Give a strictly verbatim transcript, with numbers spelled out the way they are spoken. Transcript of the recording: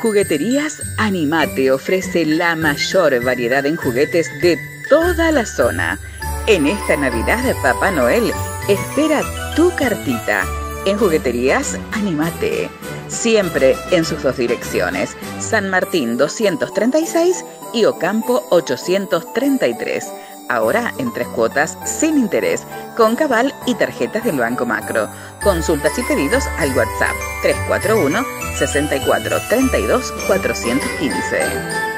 Jugueterías Animate ofrece la mayor variedad en juguetes de toda la zona. En esta Navidad, Papá Noel espera tu cartita en Jugueterías Animate. Siempre en sus dos direcciones, San Martín doscientos treinta y seis y Ocampo ochocientos treinta y tres. Ahora en tres cuotas sin interés, con cabal y tarjetas del Banco Macro. Consultas y pedidos al WhatsApp tres cuatro uno, seis cuatro tres dos, cuatro uno cinco.